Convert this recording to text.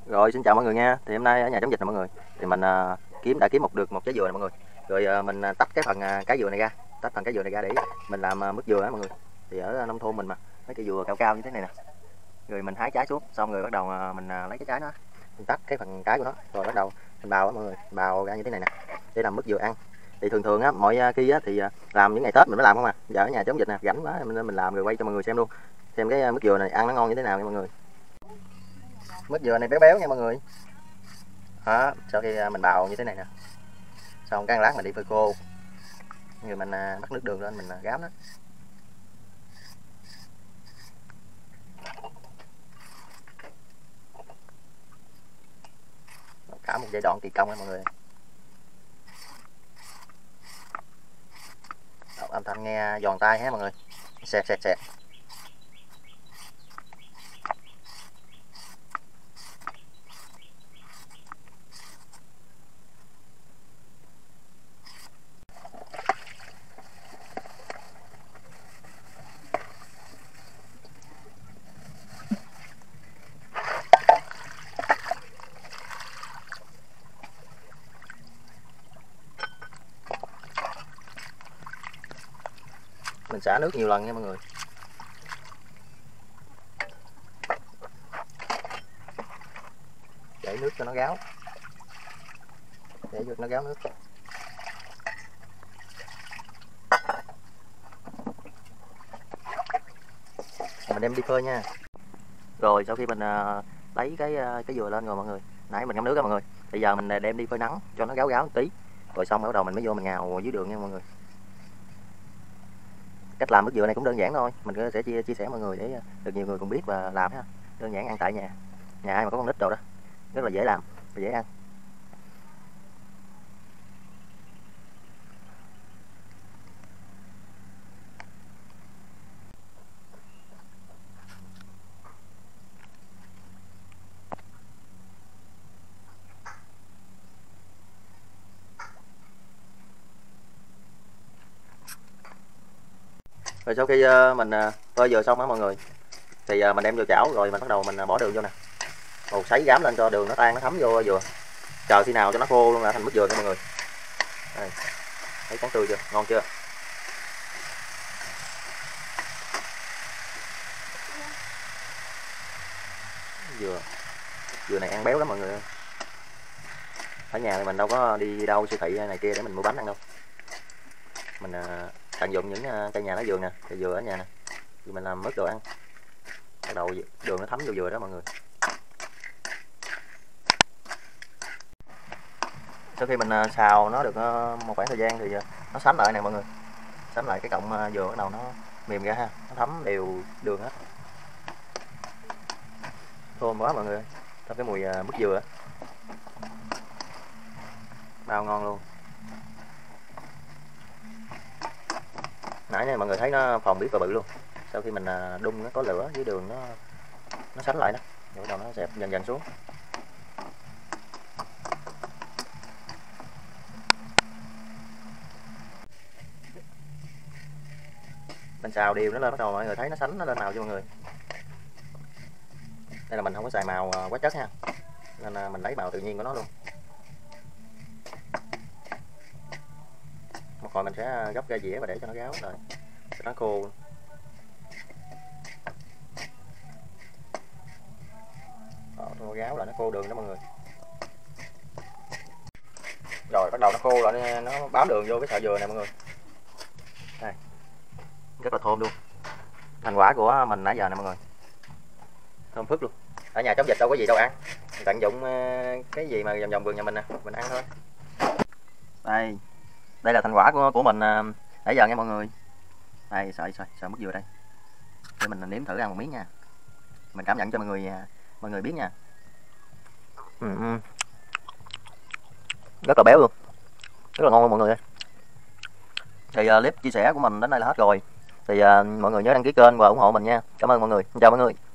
Rồi xin chào mọi người nha. Thì hôm nay ở nhà chống dịch nè mọi người. Thì mình đã kiếm được một trái dừa nè mọi người. Rồi mình tách cái phần cái dừa này ra, tách phần cái dừa này ra để mình làm mứt dừa á mọi người. Thì ở nông thôn mình mà mấy cây dừa cao cao như thế này nè. Rồi mình hái trái xuống, xong rồi bắt đầu mình lấy cái trái nó, mình tách cái phần cái của nó, rồi bắt đầu mình bào á mọi người, bào ra như thế này nè để làm mứt dừa ăn. Thì thường á mọi khi á thì làm những ngày Tết mình mới làm không à. Giờ ở nhà chống dịch nè, rảnh quá nên mình làm rồi quay cho mọi người xem luôn. Xem cái mứt dừa này ăn nó ngon như thế nào nha mọi người. Mứt dừa này béo béo nha mọi người. Đó, sau khi mình bào như thế này nè, xong cái lát mình đi phơi khô, rồi mình bắt nước đường lên mình ráo nó. Cả một giai đoạn kỳ công nha mọi người. Âm thanh nghe giòn tai hết mọi người, sẹt sẹt sẹt. Mình xả nước nhiều lần nha mọi người. Để nước cho nó ráo, để cho nó ráo nước. Mình đem đi phơi nha. Rồi sau khi mình lấy cái dừa lên rồi mọi người, nãy mình ngâm nước đó mọi người. Bây giờ mình đem đi phơi nắng cho nó ráo ráo một tí, rồi xong bắt đầu mình mới vô mình ngào dưới đường nha mọi người. Cách làm mứt dừa này cũng đơn giản thôi, mình sẽ chia sẻ mọi người để được nhiều người cùng biết và làm ha. Đơn giản ăn tại nhà, nhà ai mà có con nít đồ đó, rất là dễ làm và dễ ăn. Rồi sau khi mình phơi dừa xong á mọi người, thì mình đem vô chảo rồi mình bắt đầu mình bỏ đường vô nè, một sấy rám lên cho đường nó tan, nó thấm vô dừa. Chờ khi nào cho nó khô luôn là thành mứt dừa nha mọi người. Đây, thấy trắng tươi chưa, ngon chưa? Dừa này ăn béo lắm mọi người. Ở nhà thì mình đâu có đi đâu siêu thị này kia để mình mua bánh ăn đâu. Mình tận dụng những cây nhà lá vườn nè, cây dừa ở nhà nè, thì mình làm mứt đồ ăn. Bắt đầu đường nó thấm vô dừa đó mọi người. Sau khi mình xào nó được một khoảng thời gian thì nó sánh lại nè mọi người, sánh lại cái cọng dừa bắt đầu nó mềm ra ha, nó thấm đều đường hết, thơm quá mọi người. Trong cái mùi mứt dừa bao ngon luôn. Nãy này mọi người thấy nó phồng biết và bự luôn. Sau khi mình đun nó có lửa dưới đường nó sánh lại đó, rồi bắt đầu nó xẹp dần dần xuống. Mình xào đều nó lên, bắt đầu mọi người thấy nó sánh nó lên màu cho mọi người. Đây là mình không có xài màu quá chất ha, nên mình lấy màu tự nhiên của nó luôn. Một hồi mình sẽ gấp ra dĩa và để cho nó ráo rồi cho nó khô. Nó ráo lại, nó khô đường đó mọi người. Rồi bắt đầu nó khô lại, nó bám đường vô cái sợi dừa này mọi người. Đây, rất là thơm luôn. Thành quả của mình nãy giờ nè mọi người, thơm phức luôn. Ở nhà chống dịch đâu có gì đâu ăn, tận dụng cái gì mà vòng vòng vườn nhà mình nè, mình ăn thôi. Đây là thành quả của mình nãy giờ nha mọi người. Đây, sợ mứt dừa đây, để mình nếm thử ăn một miếng nha, mình cảm nhận cho mọi người biết nha. Rất là béo luôn, rất là ngon luôn mọi người ơi. Thì clip chia sẻ của mình đến đây là hết rồi. Thì mọi người nhớ đăng ký kênh và ủng hộ mình nha. Cảm ơn mọi người, chào mọi người.